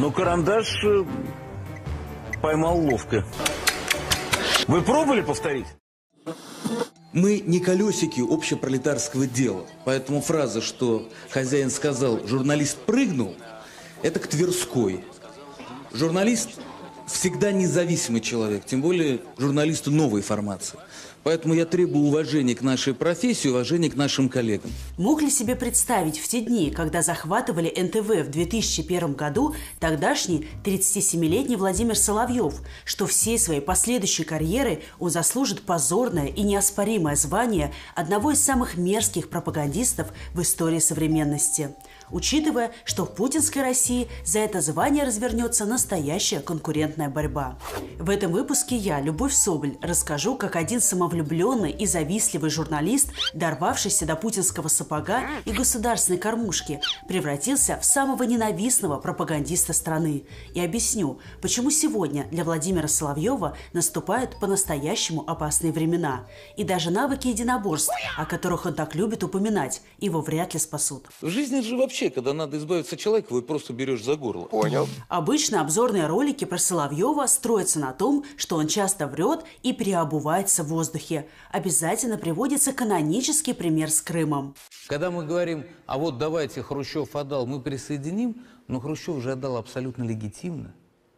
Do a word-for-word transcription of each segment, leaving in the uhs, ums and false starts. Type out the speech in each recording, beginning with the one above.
Но карандаш э, поймал ловко. Вы пробовали повторить? Мы не колесики общепролетарского дела. Поэтому фраза, что хозяин сказал, журналист прыгнул, это к Тверской. Журналист всегда независимый человек, тем более журналисты новой формации. Поэтому я требую уважения к нашей профессии, уважения к нашим коллегам. Мог ли себе представить в те дни, когда захватывали эн тэ вэ в две тысячи первом году тогдашний тридцатисемилетний Владимир Соловьев, что всей своей последующей карьерой он заслужит позорное и неоспоримое звание одного из самых мерзких пропагандистов в истории современности? Учитывая, что в путинской России за это звание развернется настоящая конкурентная борьба. В этом выпуске я, Любовь Соболь, расскажу, как один самовлюбленный и завистливый журналист, дорвавшийся до путинского сапога и государственной кормушки, превратился в самого ненавистного пропагандиста страны. И объясню, почему сегодня для Владимира Соловьева наступают по-настоящему опасные времена. И даже навыки единоборств, о которых он так любит упоминать, его вряд ли спасут. В жизни же вообще, когда надо избавиться от человека, вы просто берешь за горло. Понял. Обычно обзорные ролики про Соловьева строятся на том, что он часто врет и переобувается в воздухе. Обязательно приводится канонический пример с Крымом. Когда мы говорим, а вот давайте Хрущев отдал, мы присоединим, но Хрущев же отдал абсолютно легитимно.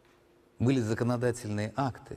Были законодательные акты.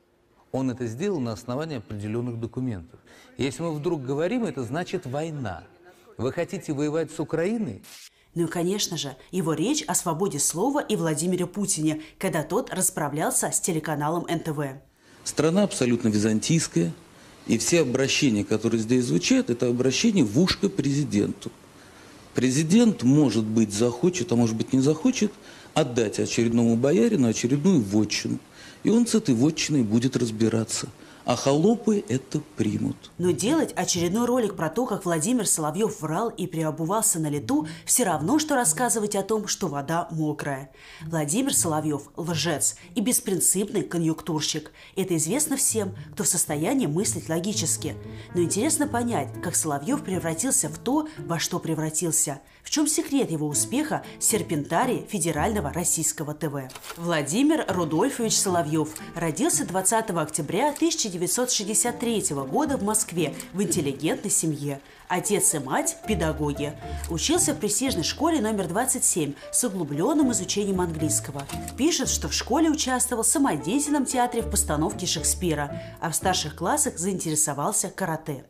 Он это сделал на основании определенных документов. И если мы вдруг говорим, это значит война. Вы хотите воевать с Украиной? Ну и, конечно же, его речь о свободе слова и Владимире Путине, когда тот расправлялся с телеканалом эн тэ вэ. Страна абсолютно византийская, и все обращения, которые здесь звучат, это обращение в ушко президенту. Президент, может быть, захочет, а может быть, не захочет, отдать очередному боярину очередную вотчину. И он с этой вотчиной будет разбираться. А холопы это примут. Но делать очередной ролик про то, как Владимир Соловьев врал и переобувался на лету, все равно, что рассказывать о том, что вода мокрая. Владимир Соловьев – лжец и беспринципный конъюнктурщик. Это известно всем, кто в состоянии мыслить логически. Но интересно понять, как Соловьев превратился в то, во что превратился. В чем секрет его успеха в серпентарии федерального российского тэ вэ? Владимир Рудольфович Соловьев родился двадцатого октября тысяча девятьсот шестьдесят третьего года в Москве в интеллигентной семье. Отец и мать – педагоги. Учился в престижной школе номер двадцать семь с углубленным изучением английского. Пишет, что в школе участвовал в самодеятельном театре в постановке Шекспира, а в старших классах заинтересовался карате.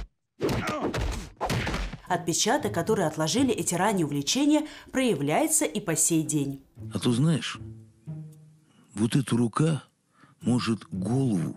Отпечаток, который отложили эти ранние увлечения, проявляется и по сей день. А то знаешь, вот эта рука может голову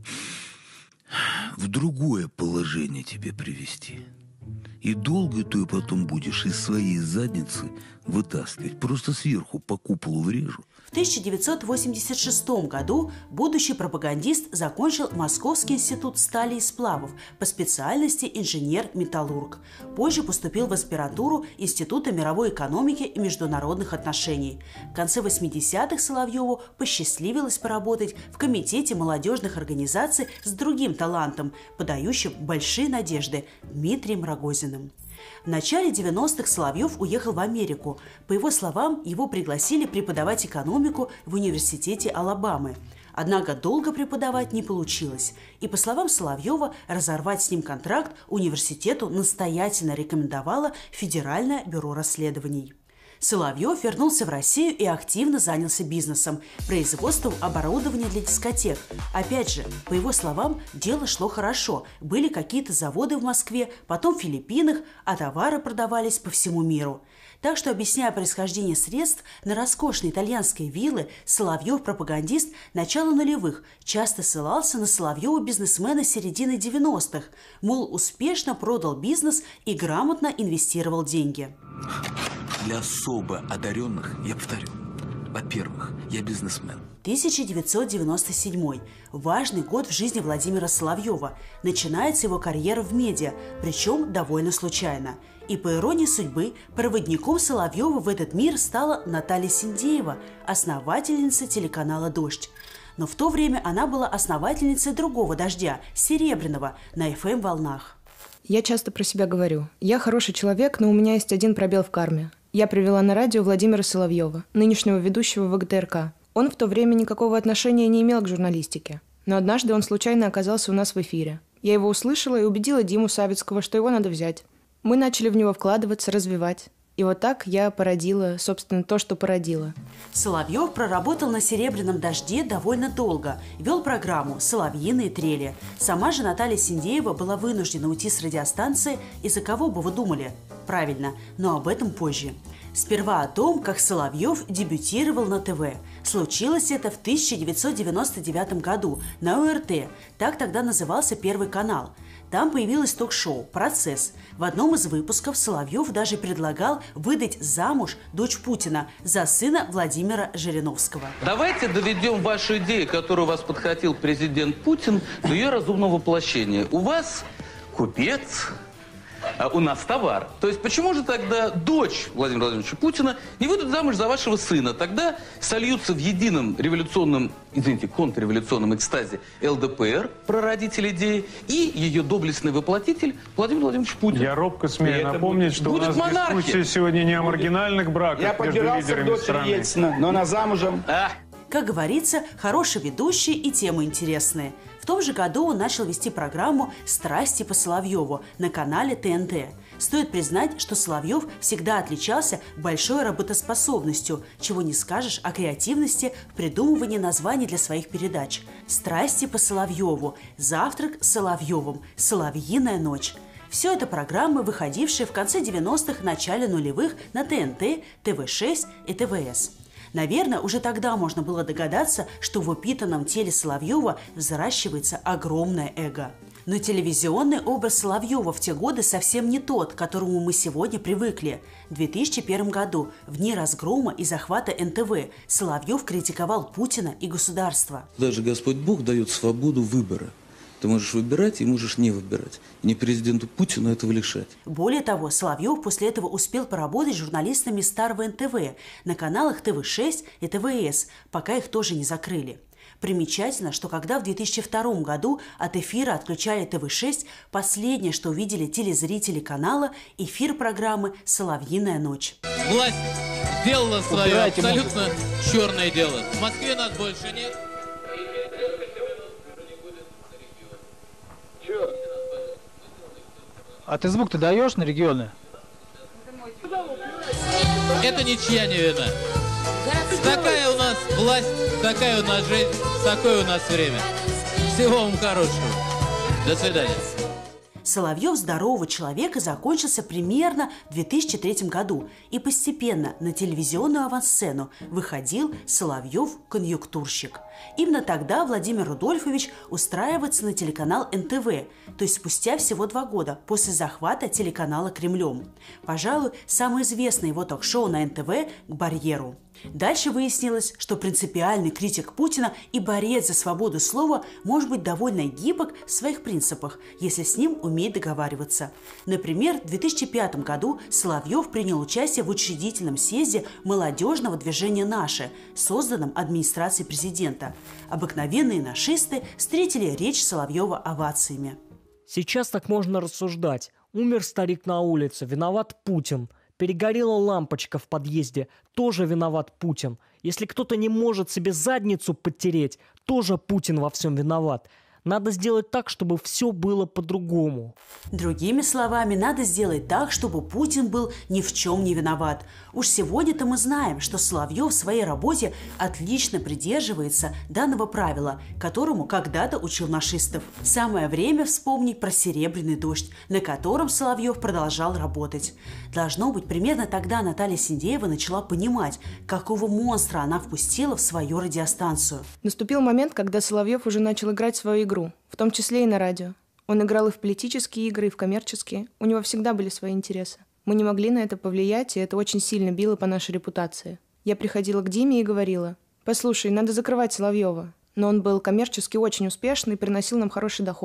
в другое положение тебе привести. И долго ты потом будешь из своей задницы вытаскивать. Просто сверху по куполу врежу. В тысяча девятьсот восемьдесят шестом году будущий пропагандист закончил Московский институт стали и сплавов по специальности инженер-металлург. Позже поступил в аспирантуру Института мировой экономики и международных отношений. В конце восьмидесятых Соловьеву посчастливилось поработать в Комитете молодежных организаций с другим талантом, подающим большие надежды – Дмитрием Рогозиным. В начале девяностых Соловьев уехал в Америку. По его словам, его пригласили преподавать экономику в университете Алабамы. Однако долго преподавать не получилось. И, по словам Соловьева, разорвать с ним контракт университету настоятельно рекомендовало Федеральное бюро расследований. Соловьев вернулся в Россию и активно занялся бизнесом – производством оборудования для дискотек. Опять же, по его словам, дело шло хорошо. Были какие-то заводы в Москве, потом в Филиппинах, а товары продавались по всему миру. Так что, объясняя происхождение средств на роскошной итальянской виллы, Соловьев-пропагандист начала нулевых часто ссылался на Соловьева-бизнесмена середины девяностых. Мол, успешно продал бизнес и грамотно инвестировал деньги. Для особо одаренных, я повторю, во-первых, я бизнесмен. тысяча девятьсот девяносто седьмой. Важный год в жизни Владимира Соловьева. Начинается его карьера в медиа, причем довольно случайно. И по иронии судьбы, проводником Соловьева в этот мир стала Наталья Синдеева, основательница телеканала «Дождь». Но в то время она была основательницей другого «Дождя» – Серебряного на эф эм волнах. Я часто про себя говорю. Я хороший человек, но у меня есть один пробел в карме. Я привела на радио Владимира Соловьева, нынешнего ведущего вэ гэ тэ эр ка. Он в то время никакого отношения не имел к журналистике. Но однажды он случайно оказался у нас в эфире. Я его услышала и убедила Диму Савицкого, что его надо взять. Мы начали в него вкладываться, развивать. И вот так я породила, собственно, то, что породила. Соловьев проработал на «Серебряном дожде» довольно долго. Вел программу «Соловьиные трели». Сама же Наталья Синдеева была вынуждена уйти с радиостанции. Из-за кого бы вы думали? Правильно, но об этом позже. Сперва о том, как Соловьев дебютировал на ТВ. Случилось это в тысяча девятьсот девяносто девятом году на о эр тэ, так тогда назывался Первый канал. Там появилось ток-шоу «Процесс». В одном из выпусков Соловьев даже предлагал выдать замуж дочь Путина за сына Владимира Жириновского. Давайте доведем вашу идею, которую у вас подхватил президент Путин, до ее разумного воплощения. У вас купец, а у нас товар. То есть почему же тогда дочь Владимира Владимировича Путина не выйдут замуж за вашего сына? Тогда сольются в едином революционном, извините, контрреволюционном экстазе эл дэ пэ эр, прародитель идеи, и ее доблестный воплотитель Владимир Владимирович Путин. Я робко смею напомнить, что у нас монархия. Дискуссия сегодня не о маргинальных браках Я между подбирался к лидерами дочери страны. Ельцина, но она замужем. А. Как говорится, хороший ведущий и темы интересные. В том же году он начал вести программу «Страсти по Соловьеву» на канале тэ эн тэ. Стоит признать, что Соловьев всегда отличался большой работоспособностью, чего не скажешь о креативности в придумывании названий для своих передач. «Страсти по Соловьеву», «Завтрак с Соловьевым», «Соловьиная ночь». Все это программы, выходившие в конце девяностых, начале нулевых на тэ эн тэ, тэ вэ шесть и тэ вэ эс. Наверное, уже тогда можно было догадаться, что в упитанном теле Соловьева взращивается огромное эго. Но телевизионный образ Соловьева в те годы совсем не тот, к которому мы сегодня привыкли. В две тысячи первом году, в дни разгрома и захвата эн тэ вэ, Соловьев критиковал Путина и государство. Даже Господь Бог дает свободу выбора. Ты можешь выбирать и можешь не выбирать. И не президенту Путину этого лишать. Более того, Соловьев после этого успел поработать журналистами старого эн тэ вэ на каналах тэ вэ шесть и тэ вэ эс, пока их тоже не закрыли. Примечательно, что когда в две тысячи втором году от эфира отключали тэ вэ шесть, последнее, что увидели телезрители канала, эфир программы «Соловьиная ночь». Власть сделала свое Убирайте абсолютно музыку. Черное дело. В Москве нас больше нет. А ты звук-то даешь на регионы? Это ничья не вина. Такая у нас власть, такая у нас жизнь, такое у нас время. Всего вам хорошего. До свидания. Соловьев здорового человека закончился примерно в две тысячи третьем году, и постепенно на телевизионную авансцену выходил Соловьев-конъюнктурщик. Именно тогда Владимир Рудольфович устраивается на телеканал эн тэ вэ, то есть спустя всего два года после захвата телеканала Кремлем. Пожалуй, самое известное его ток-шоу на эн тэ вэ «К барьеру». Дальше выяснилось, что принципиальный критик Путина и борец за свободу слова может быть довольно гибок в своих принципах, если с ним умеет договариваться. Например, в две тысячи пятом году Соловьев принял участие в учредительном съезде молодежного движения «Наше», созданном администрацией президента. Обыкновенные нашисты встретили речь Соловьева овациями. Сейчас так можно рассуждать. Умер старик на улице, виноват Путин. Перегорела лампочка в подъезде, тоже виноват Путин. Если кто-то не может себе задницу подтереть, тоже Путин во всем виноват. Надо сделать так, чтобы все было по-другому. Другими словами, надо сделать так, чтобы Путин был ни в чем не виноват. Уж сегодня-то мы знаем, что Соловьев в своей работе отлично придерживается данного правила, которому когда-то учил нашистов. Самое время вспомнить про «Серебряный дождь», на котором Соловьев продолжал работать. Должно быть, примерно тогда Наталья Синдеева начала понимать, какого монстра она впустила в свою радиостанцию. Наступил момент, когда Соловьев уже начал играть свою игру. Игру, в том числе и на радио. Он играл и в политические игры, и в коммерческие. У него всегда были свои интересы. Мы не могли на это повлиять, и это очень сильно било по нашей репутации. Я приходила к Диме и говорила: «Послушай, надо закрывать Соловьева». Но он был коммерчески очень успешный и приносил нам хороший доход.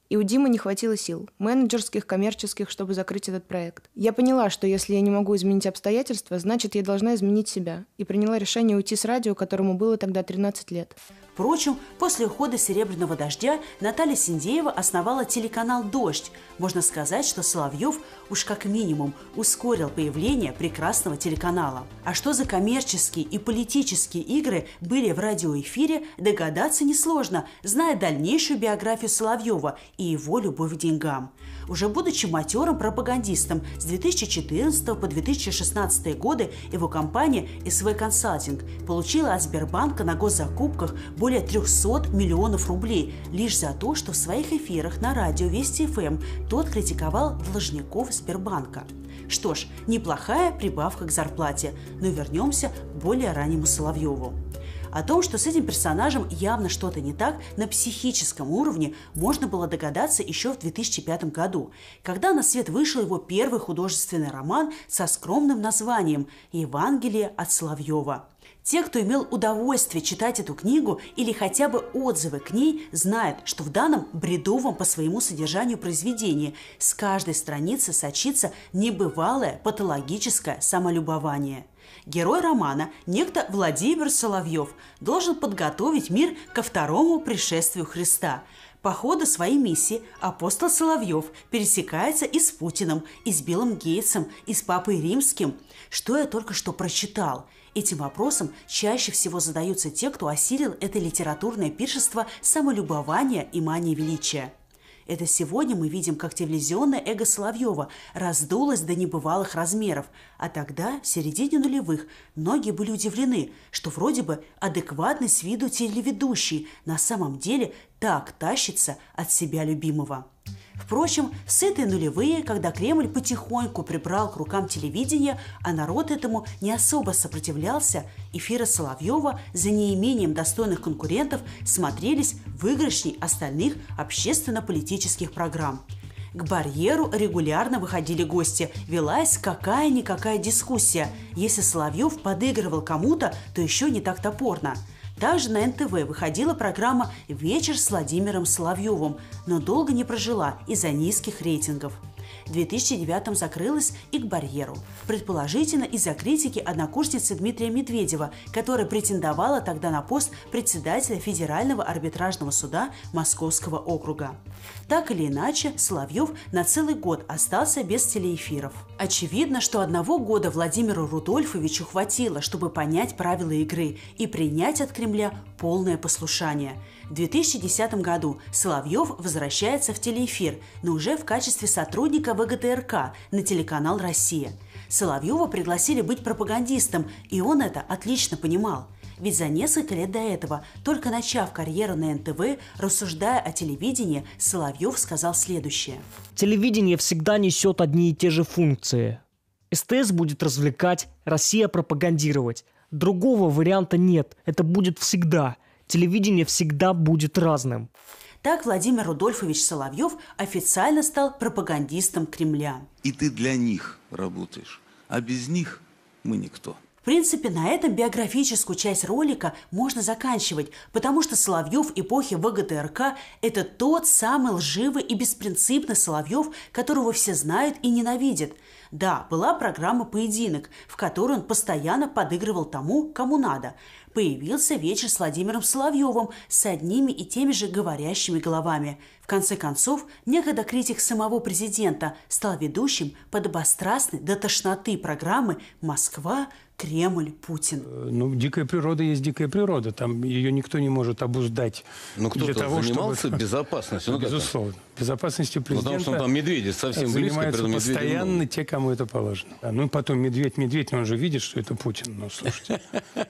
И у Димы не хватило сил, менеджерских, коммерческих, чтобы закрыть этот проект. Я поняла, что если я не могу изменить обстоятельства, значит, я должна изменить себя. И приняла решение уйти с радио, которому было тогда тринадцать лет. Впрочем, после ухода «Серебряного дождя» Наталья Синдеева основала телеканал «Дождь». Можно сказать, что Соловьев уж как минимум ускорил появление прекрасного телеканала. А что за коммерческие и политические игры были в радиоэфире, догадаться несложно, зная дальнейшую биографию Соловьева и его любовь к деньгам. Уже будучи матерым пропагандистом, с две тысячи четырнадцатого по две тысячи шестнадцатый годы его компания эс вэ Консалтинг получила от Сбербанка на госзакупках более трехсот миллионов рублей лишь за то, что в своих эфирах на радио Вести эф эм тот критиковал должников Сбербанка. Что ж, неплохая прибавка к зарплате, но вернемся к более раннему Соловьеву. О том, что с этим персонажем явно что-то не так на психическом уровне, можно было догадаться еще в две тысячи пятом году, когда на свет вышел его первый художественный роман со скромным названием «Евангелие от Соловьева». Те, кто имел удовольствие читать эту книгу или хотя бы отзывы к ней, знают, что в данном бредовом по своему содержанию произведении с каждой страницы сочится небывалое патологическое самолюбование. Герой романа, некто Владимир Соловьев, должен подготовить мир ко второму пришествию Христа. По ходу своей миссии апостол Соловьев пересекается и с Путиным, и с Биллом Гейтсом, и с Папой Римским. Что я только что прочитал? Этим вопросом чаще всего задаются те, кто осилил это литературное пиршество самолюбования и мании величия. Это сегодня мы видим, как телевизионное эго Соловьева раздулось до небывалых размеров, а тогда, в середине нулевых, многие были удивлены, что вроде бы адекватный с виду телеведущий на самом деле так тащится от себя любимого. Впрочем, в сытые нулевые, когда Кремль потихоньку прибрал к рукам телевидение, а народ этому не особо сопротивлялся, эфиры Соловьева за неимением достойных конкурентов смотрелись выигрышней остальных общественно-политических программ. К барьеру регулярно выходили гости, велась какая-никакая дискуссия. Если Соловьев подыгрывал кому-то, то еще не так топорно. Также на эн тэ вэ выходила программа «Вечер с Владимиром Соловьевым», но долго не прожила из-за низких рейтингов. В две тысячи девятом закрылась и к барьеру. Предположительно, из-за критики однокурсницы Дмитрия Медведева, которая претендовала тогда на пост председателя Федерального арбитражного суда Московского округа. Так или иначе, Соловьев на целый год остался без телеэфиров. Очевидно, что одного года Владимиру Рудольфовичу хватило, чтобы понять правила игры и принять от Кремля полное послушание. В две тысячи десятом году Соловьев возвращается в телеэфир, но уже в качестве сотрудника вэ гэ тэ эр ка на телеканал «Россия». Соловьева пригласили быть пропагандистом, и он это отлично понимал. Ведь за несколько лет до этого, только начав карьеру на эн тэ вэ, рассуждая о телевидении, Соловьев сказал следующее. Телевидение всегда несет одни и те же функции. эс тэ эс будет развлекать, Россия пропагандировать. Другого варианта нет, это будет всегда. Телевидение всегда будет разным. Так Владимир Рудольфович Соловьев официально стал пропагандистом Кремля. И ты для них работаешь, а без них мы никто. В принципе, на этом биографическую часть ролика можно заканчивать, потому что Соловьев эпохи вэ гэ тэ эр ка – это тот самый лживый и беспринципный Соловьев, которого все знают и ненавидят. Да, была программа «Поединок», в которой он постоянно подыгрывал тому, кому надо. Появился «Вечер с Владимиром Соловьевым» с одними и теми же говорящими головами. В конце концов, некогда критик самого президента стал ведущим подобострастной до тошноты программы «Москва, Кремль, Путин». Ну, дикая природа есть дикая природа. Там ее никто не может обуздать. Но кто-то для того, занимался чтобы... безопасностью. Ну, безусловно. Безопасностью президента. Ну, потому что там медведи совсем занимаются близко. постоянно медведем... те, кому это положено. А, ну, потом медведь, медведь, он же видит, что это Путин. Ну, слушайте.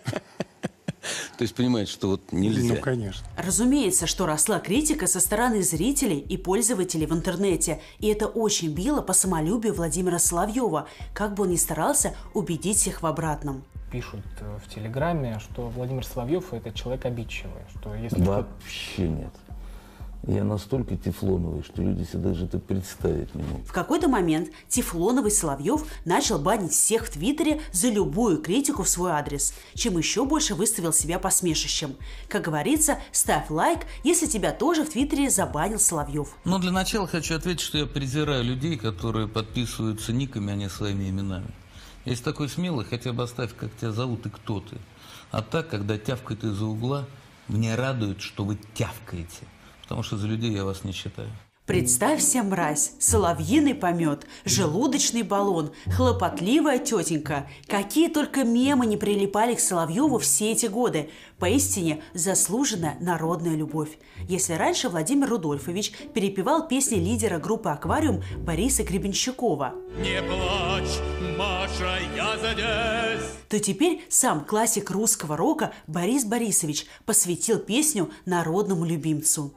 То есть понимает, что вот нельзя. Ну, конечно. Разумеется, что росла критика со стороны зрителей и пользователей в интернете. И это очень било по самолюбию Владимира Соловьева, как бы он ни старался убедить всех в обратном. Пишут в Телеграме, что Владимир Соловьев – это человек обидчивый. Что если Вообще нет. Я настолько тефлоновый, что люди себе даже это представить не могут. В какой-то момент тефлоновый Соловьев начал банить всех в Твиттере за любую критику в свой адрес, чем еще больше выставил себя посмешищем. Как говорится, ставь лайк, если тебя тоже в Твиттере забанил Соловьев. Но для начала хочу ответить, что я презираю людей, которые подписываются никами, а не своими именами. Если такой смелый, хотя бы оставь, как тебя зовут и кто ты. А так, когда тявкает из-за угла, мне радует, что вы тявкаете. Потому что за людей я вас не считаю. Представься, мразь, соловьиный помет, желудочный баллон, хлопотливая тетенька. Какие только мемы не прилипали к Соловьеву все эти годы. Поистине заслуженная народная любовь. Если раньше Владимир Рудольфович перепевал песни лидера группы «Аквариум» Бориса Гребенщикова, «Не плачь, Маша, я здесь», то теперь сам классик русского рока Борис Борисович посвятил песню народному любимцу.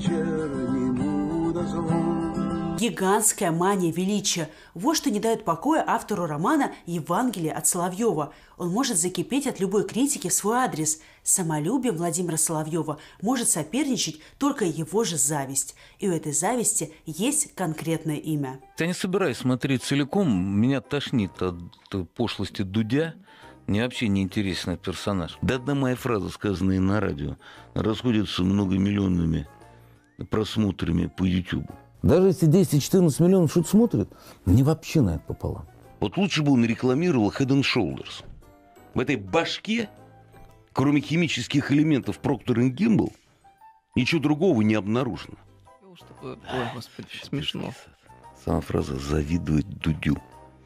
Гигантская мания величия – вот что не дает покоя автору романа «Евангелие от Соловьева». Он может закипеть от любой критики в свой адрес. С самолюбием Владимира Соловьева может соперничать только его же зависть. И у этой зависти есть конкретное имя. Я не собираюсь смотреть целиком. Меня тошнит от пошлости Дудя. Мне вообще не интересный персонаж. Да одна моя фраза, сказанная на радио, расходится многомиллионными просмотрами по Ютубу. Даже если десять-четырнадцать миллионов что-то смотрят, мне вообще на это пополам. Вот лучше бы он рекламировал Head and Shoulders. В этой башке, кроме химических элементов Procter энд Gamble, ничего другого не обнаружено. Ой, господи, смешно. Сама фраза «завидовать Дудю».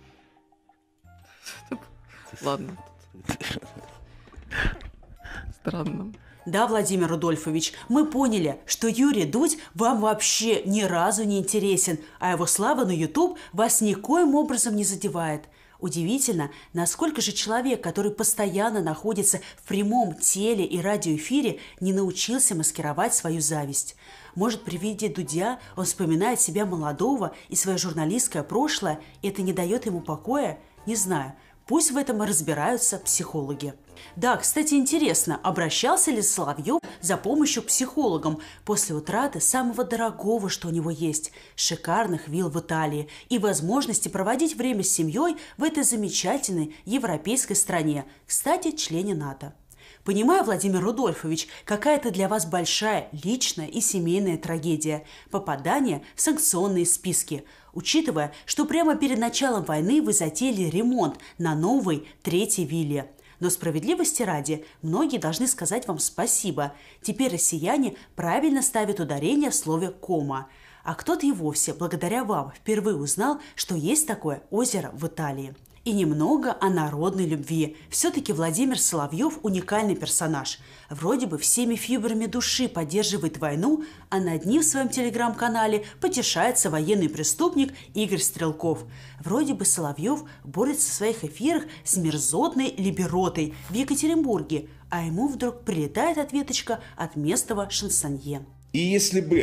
Ладно. Странно. Да, Владимир Рудольфович, мы поняли, что Юрий Дудь вам вообще ни разу не интересен, а его слава на YouTube вас никоим образом не задевает. Удивительно, насколько же человек, который постоянно находится в прямом теле- и радиоэфире, не научился маскировать свою зависть. Может, при виде Дудя он вспоминает себя молодого и свое журналистское прошлое, и это не дает ему покоя? Не знаю. Пусть в этом и разбираются психологи. Да, кстати, интересно, обращался ли Соловьев за помощью к психологам после утраты самого дорогого, что у него есть – шикарных вилл в Италии и возможности проводить время с семьей в этой замечательной европейской стране, кстати, члене НАТО. Понимаю, Владимир Рудольфович, какая-то для вас большая личная и семейная трагедия – попадание в санкционные списки, учитывая, что прямо перед началом войны вы затеяли ремонт на новой третьей вилле. Но справедливости ради, многие должны сказать вам спасибо. Теперь россияне правильно ставят ударение в слове «кома». А кто-то и вовсе, благодаря вам, впервые узнал, что есть такое озеро в Италии. И немного о народной любви. Все-таки Владимир Соловьев – уникальный персонаж. Вроде бы всеми фибрами души поддерживает войну, а над ним в своем телеграм-канале потешается военный преступник Игорь Стрелков. Вроде бы Соловьев борется в своих эфирах с мерзотной либеротой в Екатеринбурге, а ему вдруг прилетает ответочка от местного шансонье. И если бы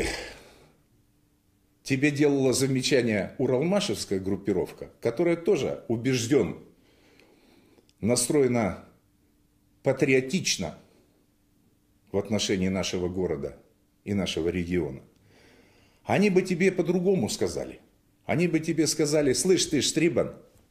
тебе делала замечание уралмашевская группировка, которая тоже, убежден, настроена патриотично в отношении нашего города и нашего региона, они бы тебе по-другому сказали. Они бы тебе сказали: слышь ты, Штрибан,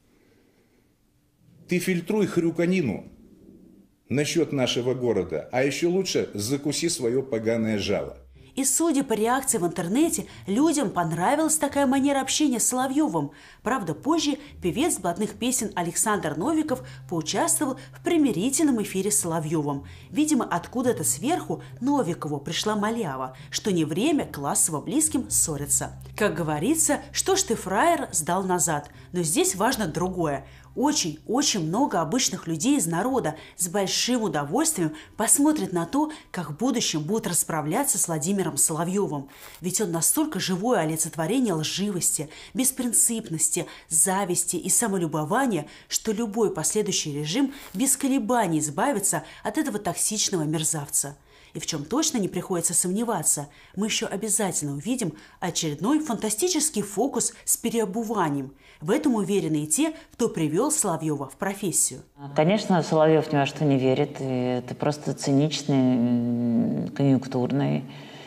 ты фильтруй хрюканину насчет нашего города, а еще лучше закуси свое поганое жало. И судя по реакции в интернете, людям понравилась такая манера общения с Соловьевым. Правда, позже певец блатных песен Александр Новиков поучаствовал в примирительном эфире с Соловьевым. Видимо, откуда-то сверху Новикову пришла малява, что не время классово близким ссориться. Как говорится, что ж ты, фраер, сдал назад. Но здесь важно другое. Очень-очень много обычных людей из народа с большим удовольствием посмотрят на то, как в будущем будут расправляться с Владимиром Соловьевым. Ведь он настолько живое олицетворение лживости, беспринципности, зависти и самолюбования, что любой последующий режим без колебаний избавится от этого токсичного мерзавца. И в чем точно не приходится сомневаться, мы еще обязательно увидим очередной фантастический фокус с переобуванием. В этом уверены и те, кто привел Соловьева в профессию. Конечно, Соловьев ни во что не верит. И это просто циничный, конъюнктурный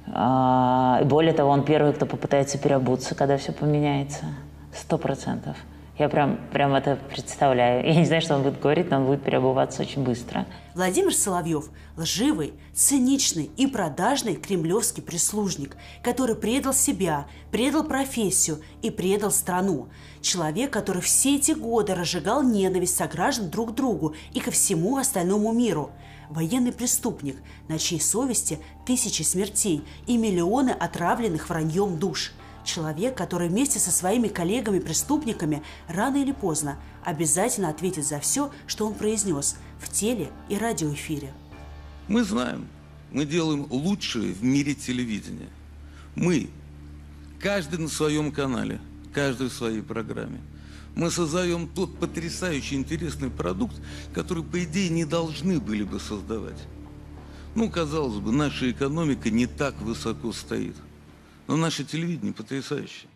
А, более того, он первый, кто попытается переобуться, когда все поменяется. Сто процентов. Я прям, прям это представляю. Я не знаю, что он будет говорить, но он будет переобуваться очень быстро. Владимир Соловьев – лживый, циничный и продажный кремлевский прислужник, который предал себя, предал профессию и предал страну. Человек, который все эти годы разжигал ненависть сограждан друг к другу и ко всему остальному миру. Военный преступник, на чьей совести тысячи смертей и миллионы отравленных враньем душ. Человек, который вместе со своими коллегами-преступниками рано или поздно обязательно ответит за все, что он произнес в теле- и радиоэфире. Мы знаем, мы делаем лучшее в мире телевидения. Мы, каждый на своем канале, каждый в своей программе. Мы создаем тот потрясающий интересный продукт, который, по идее, не должны были бы создавать. Ну, казалось бы, наша экономика не так высоко стоит. Но наше телевидение потрясающее.